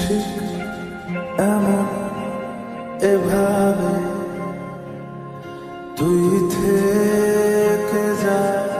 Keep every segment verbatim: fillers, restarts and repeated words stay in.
ঠিক এমন এভাবে তুই থেকে যা।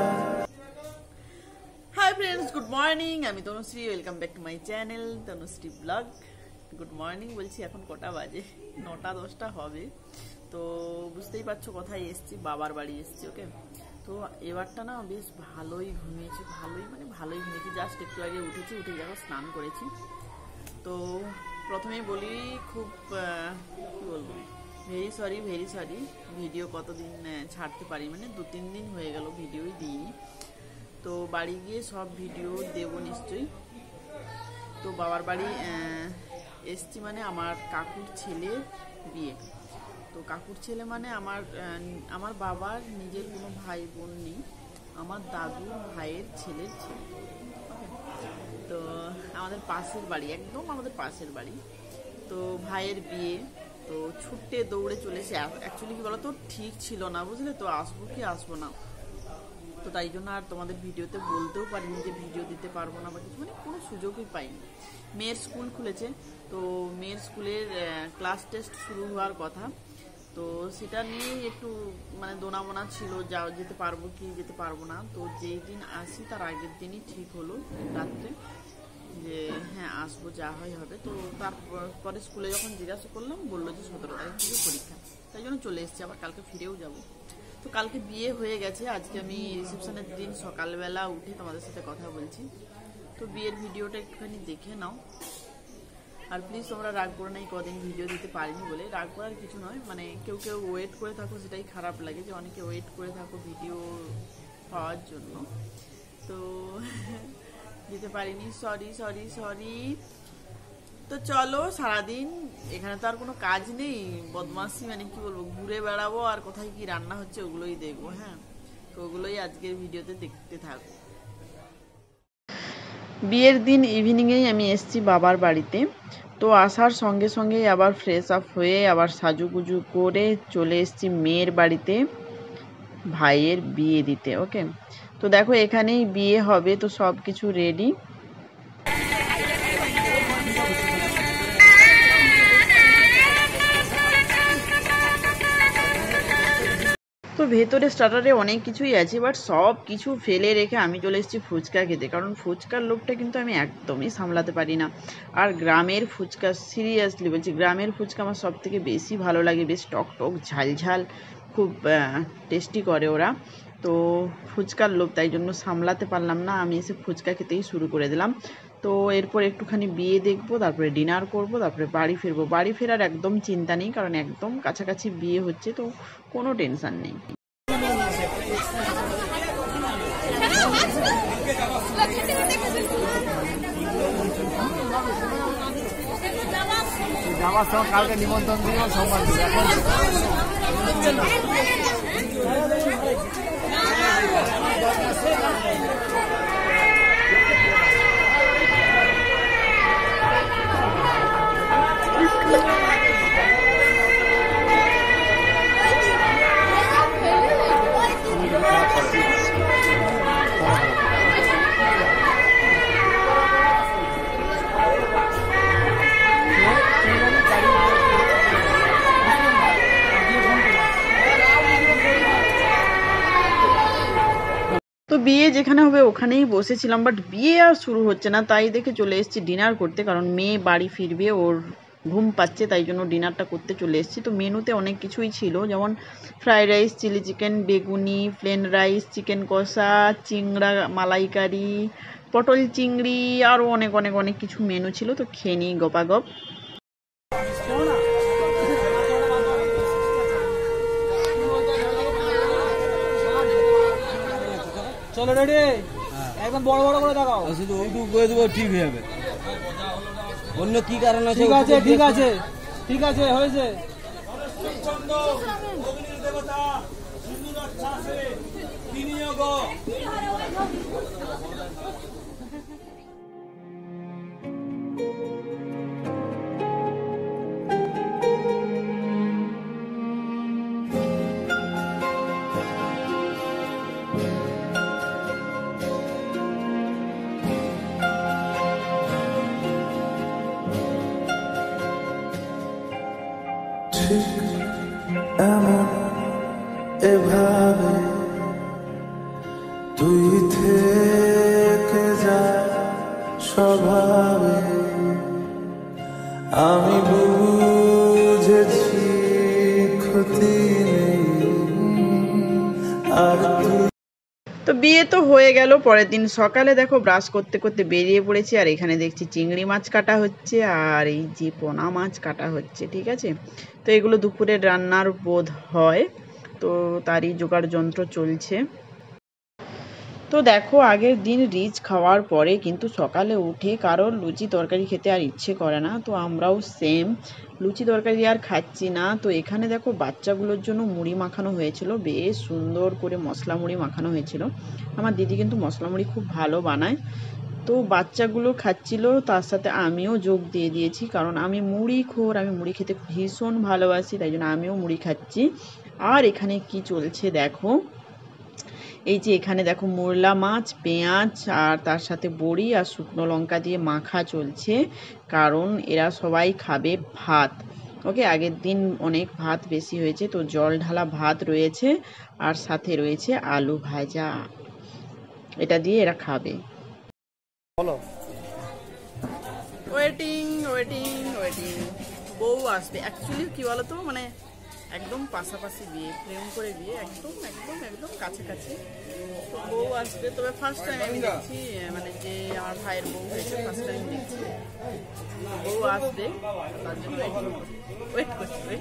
Hi friends, good morning. আমি Tanushree, welcome back to my channel Tanushree blog. Good morning বলছি, এখন কটা বাজে? নটা দশটা হবে। তো বুঝতেই পারছো কোথায় এসছি, বাবার বাড়ি এসছি। ওকে, তো এবারটা না বেশ ভালোই ঘুমিয়েছি, ভালোই মানে ভালোই ঘুমিয়েছি। জাস্ট একটু আগে উঠেছি, উঠে যাবো স্নান করেছি। তো প্রথমেই বলি, খুব কি বলবো, very sorry very sorry video কতদিন ছাড়তে পারি, মানে দু তিন দিন হয়ে গেল ভিডিওই দিইনি। তো বাড়ি গিয়ে সব ভিডিও দেবো নিশ্চয়ই। তো বাবার বাড়ি এসছি মানে আমার কাকুর ছেলের বিয়ে। তো কাকুর ছেলে মানে আমার আমার বাবার নিজের কোনো ভাই বোন নেই, আমার দাদুর ভাইয়ের ছেলের ছেলে। তো আমাদের পাশের বাড়ি, একদম আমাদের পাশের বাড়ি। তো ভাইয়ের বিয়ে, তো ছুটে দৌড়ে চলেছে। অ্যাকচুয়ালি কি বলতো, ঠিক ছিল না, বুঝলে তো, আসবো কি আসবো না। তো তাই জন্য আর তোমাদের ভিডিওতে বলতেও পারিনি যে ভিডিও দিতে পারবো না বা কিছু, মানে কোনো সুযোগই পাইনি। মেয়ের স্কুল খুলেছে, তো মেয়ের স্কুলের ক্লাস টেস্ট শুরু হওয়ার কথা। তো সেটা নিয়েই একটু মানে দোনামোনা ছিল, যা যেতে পারবো কি যেতে পারবো না। তো যেই দিন আসি তার আগের দিনই ঠিক হলো রাত্রে যে হ্যাঁ আসবো, যা হয় হবে। তো তারপরে স্কুলে যখন জিজ্ঞাসা করলাম, বললো যে সতেরো তারিখ থেকে পরীক্ষা। তাই জন্য চলে এসেছি, আবার কালকে ফিরেও যাব। তো কালকে বিয়ে হয়ে গেছে, আজকে আমি রিসেপশনের দিন সকালবেলা উঠে তোমাদের সাথে কথা বলছি। তো বিয়ের ভিডিওটা একটুখানি দেখে নাও। আর প্লিজ তোমরা রাগ করে না, কদিন ভিডিও দিতে পারিনি বলে। রাগ করার কিছু নয়, মানে কেউ কেউ ওয়েট করে থাকো, সেটাই খারাপ লাগে যে অনেকে ওয়েট করে থাকো ভিডিও পাওয়ার জন্য। তো দিতে পারিনি, সরি সরি সরি। তো চলো, সারাদিন এখানে তো আর কোনো কাজ নেই, বদমাসি মানে কি বলবো, ঘুরে বেড়াবো আর কোথায় কি রান্না হচ্ছে ওগুলোই দেখবো। হ্যাঁ, তো ওগুলোই আজকের ভিডিওতে দেখতে থাকবো। বিয়ের দিন ইভিনিংয়েই আমি এসেছি বাবার বাড়িতে। তো আসার সঙ্গে সঙ্গেই আবার ফ্রেশ আপ হয়ে আবার সাজুগুজু করে চলে এসেছি মেয়ের বাড়িতে ভাইয়ের বিয়ে দিতে। ওকে, তো দেখো এখানেই বিয়ে হবে, তো সব কিছু রেডি। তো ভেতরে স্টার্টারে অনেক কিছুই আছে, বাট সব কিছু ফেলে রেখে আমি চলে এসেছি ফুচকা খেতে, কারণ ফুচকার লোভটা কিন্তু আমি একদমই সামলাতে পারি না। আর গ্রামের ফুচকা, সিরিয়াসলি বলছি, গ্রামের ফুচকা আমার সব থেকে বেশি ভালো লাগে, বেশ টক টক ঝাল ঝাল, খুব টেস্টি করে ওরা। তো ফুচকার লোভ, তাই জন্য সামলাতে পারলাম না, আমি এসে ফুচকা খেতেই শুরু করে দিলাম। তো এরপর একটুখানি বিয়ে দেখবো, তারপরে ডিনার করব, তারপরে বাড়ি ফিরবো। বাড়ি ফেরার একদম চিন্তা নেই, কারণ একদম কাছাকাছি বিয়ে হচ্ছে, তো কোনো টেনশন নেই। যাওয়ার সময় কালকে নিমন্ত্রণ দিয়ে সোমবার দিবে। এখন তো বিয়ে যেখানে হবে ওখানেই বসেছিলাম, বাট বিয়ে আর শুরু হচ্ছে না, তাই দেখে চলে এসেছি ডিনার করতে, কারণ মেয়ে বাড়ি ফিরবে, ওর ঘুম পাচ্ছে, তাই জন্য ডিনারটা করতে চলে এসেছি। তো মেনুতে অনেক কিছুই ছিল, যেমন ফ্রাইড রাইস, চিলি চিকেন, বেগুনি, প্লেন রাইস, চিকেন কষা, চিংড়া মালাইকারি, পটল চিংড়ি, আরও অনেক অনেক অনেক কিছু মেনু ছিল। তো খেয়ে নিই গপাগপ। চলো রেডি, একদম বড় বড় করে দেখাও, শুধু ওইটুকু করে দেবো, ঠিক হয়ে যাবে। অন্য কি কারণ আছে? ঠিক আছে ঠিক আছে ঠিক আছে, হয়েছে। ঠিক এমন এভাবে তুই থেকে যা স্বভাবে আমি বুঝেছি ক্ষতি নেই আর তুই। তো বিয়ে তো হয়ে গেল। পরের দিন সকালে দেখো ব্রাশ করতে করতে বেরিয়ে পড়েছি, আর এখানে দেখছি চিংড়ি মাছ কাটা হচ্ছে আর এই যে পোনা মাছ কাটা হচ্ছে, ঠিক আছে। তো এগুলো দুপুরের রান্নার বোধ হয়, তো তারই জোগাড় যন্ত্র চলছে। তো দেখো আগের দিন রিচ খাওয়ার পরে কিন্তু সকালে উঠে কারোর লুচি তরকারি খেতে আর ইচ্ছে করে না, তো আমরাও সেম লুচি তরকারি আর খাচ্ছি না। তো এখানে দেখো বাচ্চাগুলোর জন্য মুড়ি মাখানো হয়েছিল, বেশ সুন্দর করে মশলা মুড়ি মাখানো হয়েছিল। আমার দিদি কিন্তু মশলা মুড়ি খুব ভালো বানায়। তো বাচ্চাগুলো খাচ্ছিল, তার সাথে আমিও যোগ দিয়ে দিয়েছি, কারণ আমি মুড়ি খোর, আমি মুড়ি খেতে ভীষণ ভালোবাসি, তাই জন্য আমিও মুড়ি খাচ্ছি। আর এখানে কি চলছে দেখো, এই যে এখানে দেখো মোরলা মাছ, পেঁয়াজ আর তার সাথে বড়ি আর শুকনো লঙ্কা দিয়ে মাখা চলছে, কারণ এরা সবাই খাবে ভাত। ওকে, আগের দিন অনেক ভাত বেশি হয়েছে, তো জল ঢালা ভাত রয়েছে আর সাথে রয়েছে আলু ভাজা, এটা দিয়ে এরা খাবে। বলো। ওয়েটিং ওয়েটিং ওয়েটিং বউ আসবে। অ্যাকচুয়ালি কি বলতো, মানে একদম পাশাপাশি বিয়ে, প্রেম করে বিয়ে, একদম একদম একদম কাছাকাছি। তো বউ আসবে, তবে ফার্স্ট টাইম আমি দেখছি, মানে যে আমার ভাইয়ের বউ হয়েছে ফার্স্ট টাইম দেখছি। বউ আসবে, তার জন্য ওয়েট করছি ওয়েট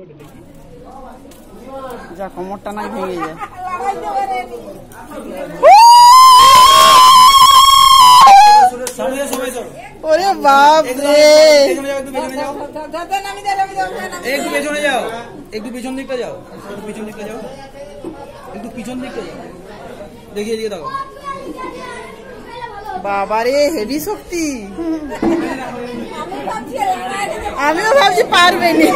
যা কোমরটা না ভেঙে যায়। ওরে বাপ রে, একটু পেছনে যাও, একটু পিছন দিকটা যাও, একটু পিছন দিকটা যাও, একটু পিছন দিকটা যাও, দেখি এদিকে দেখো। বাবারে হেভি শক্তি, আমিও ভাবছি পারবে না।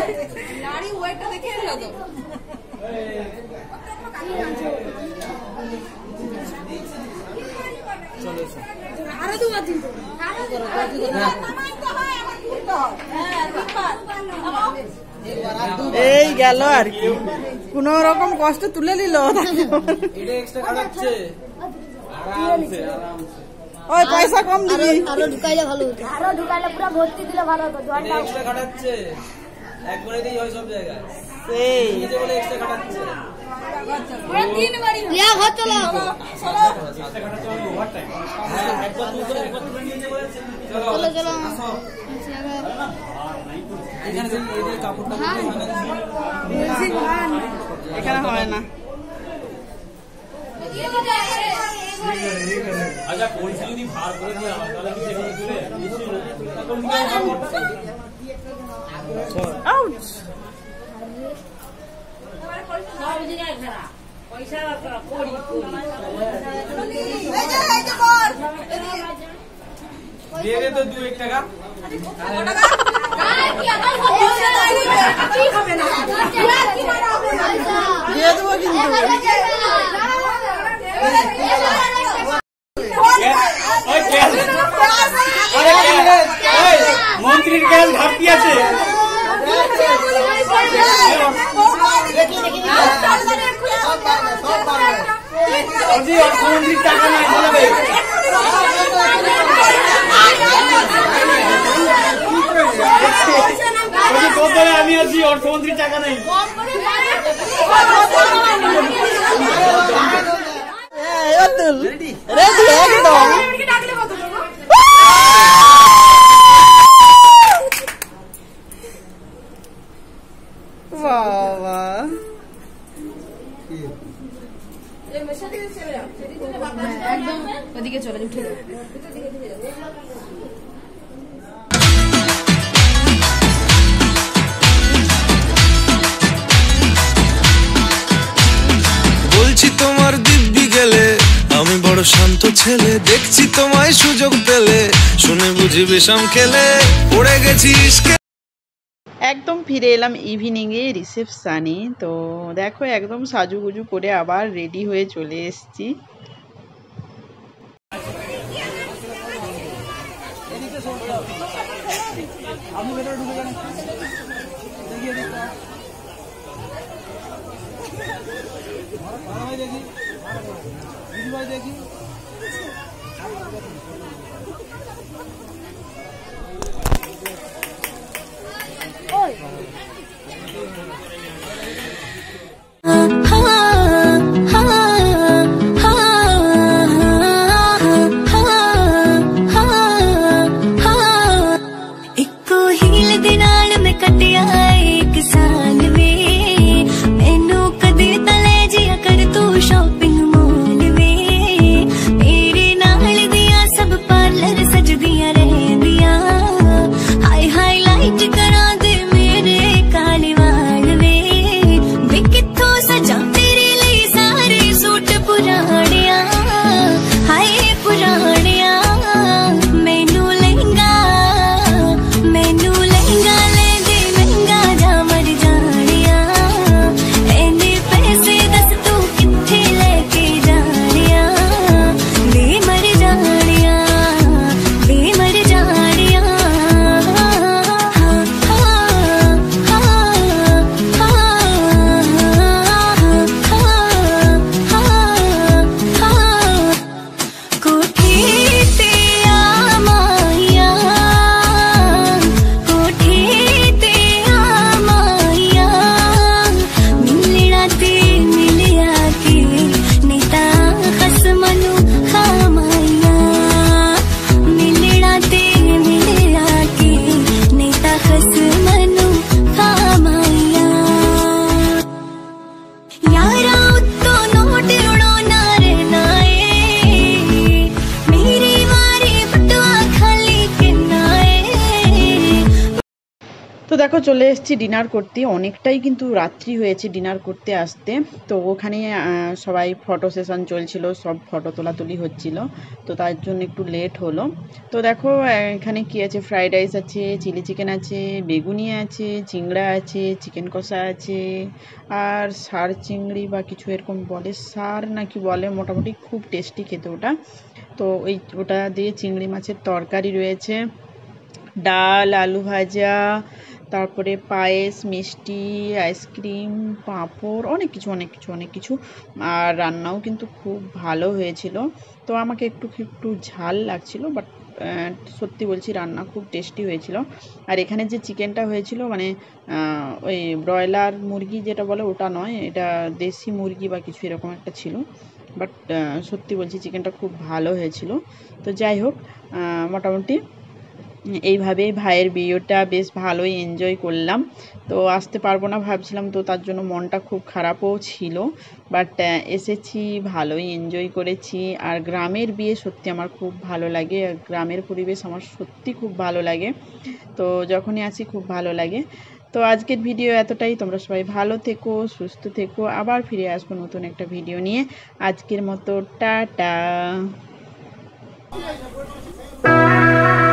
এই গেল আর কি, কোন রকম কষ্ট তুলে নিল। ওই পয়সা কম দিবি, আরো ঢুকাইলে ভালো হতো, আরো ঢুকাইলে পুরো ভর্তি দিলে ভালো হতো। জয়েন্ট এক্সট্রা কাটাচ্ছে একবারে দিয়ে হয় সব জায়গায়, সেই নিজে বলে এক্সট্রা কাটাচ্ছে। পুরো তিন বাড়ি রিয়া ঘর চলো চলো হ্যাঁ একবার দুটো একবার তুলে নিয়ে যাবে। চলো চলো এখানে দেখি এদের কাপড়টা এখানে হয় না। আচ্ছা পয়সা যদি ভার করে দিয়ে আমার তাহলে কি সেখানে তুলে আউট। দিয়ে দে তো দু এক টাকা। দিয়ে দেবো কিন্তু মন্ত্রীর গ্যাস ঘাটতি আছে। অর্থমন্ত্রীর টাকা নাই বলবে, আমি আছি অর্থমন্ত্রীর টাকা নেই। রেডি একদম। বাবা একদম ওদিকে চলে উঠে বলছি তোমার দিব্যি গেলে আমি বড় শান্ত ছেলে, দেখছি তোমায় সুযোগ পেলে শুনে বুঝি বিষম খেলে পড়ে গেছি ইশকে। একদম ফিরে এলাম ইভিনিং এ রিসেপশনে। তো দেখো একদম সাজুগুজু করে আবার রেডি হয়ে চলে এসেছি। আপনি ভেতরে ঢুকে যান, দেখিয়ে দিন ভাই, দেখি দিদি ভাই দেখি। सजदियां रहदियां हाय हाईलाइट करा दे मेरे দেখো চলে এসেছি ডিনার করতে, অনেকটাই কিন্তু রাত্রি হয়েছে ডিনার করতে আসতে। তো ওখানে সবাই ফটো সেশন চলছিল, সব ফটো তোলাতুলি হচ্ছিল, তো তার জন্য একটু লেট হলো। তো দেখো এখানে কি আছে, ফ্রাইড রাইস আছে, চিলি চিকেন আছে, বেগুনি আছে, চিংড়া আছে, চিকেন কষা আছে, আর সার চিংড়ি বা কিছু এরকম বলে, সার নাকি বলে, মোটামুটি খুব টেস্টি খেতে ওটা। তো ওই ওটা দিয়ে চিংড়ি মাছের তরকারি রয়েছে, ডাল, আলু ভাজা, তারপরে পায়েস, মিষ্টি, আইসক্রিম, পাঁপড়, অনেক কিছু অনেক কিছু অনেক কিছু আর রান্নাও কিন্তু খুব ভালো হয়েছিল। তো আমাকে একটু একটু ঝাল লাগছিল, বাট সত্যি বলছি রান্না খুব টেস্টি হয়েছিল। আর এখানে যে চিকেনটা হয়েছিল মানে ওই ব্রয়লার মুরগি যেটা বলে ওটা নয়, এটা দেশি মুরগি বা কিছু এরকম একটা ছিল, বাট সত্যি বলছি চিকেনটা খুব ভালো হয়েছিল। তো যাই হোক, মোটামুটি এইভাবেই ভাইয়ের বিয়েটা বেশ ভালোই এনজয় করলাম। তো আসতে পারবো না ভাবছিলাম, তো তার জন্য মনটা খুব খারাপও ছিল, বাট এসেছি, ভালোই এনজয় করেছি। আর গ্রামের বিয়ে সত্যি আমার খুব ভালো লাগে, গ্রামের পরিবেশ আমার সত্যি খুব ভালো লাগে, তো যখনই আসি খুব ভালো লাগে। তো আজকের ভিডিও এতটাই, তোমরা সবাই ভালো থেকো, সুস্থ থেকো, আবার ফিরে আসবো নতুন একটা ভিডিও নিয়ে। আজকের মতো টাটা।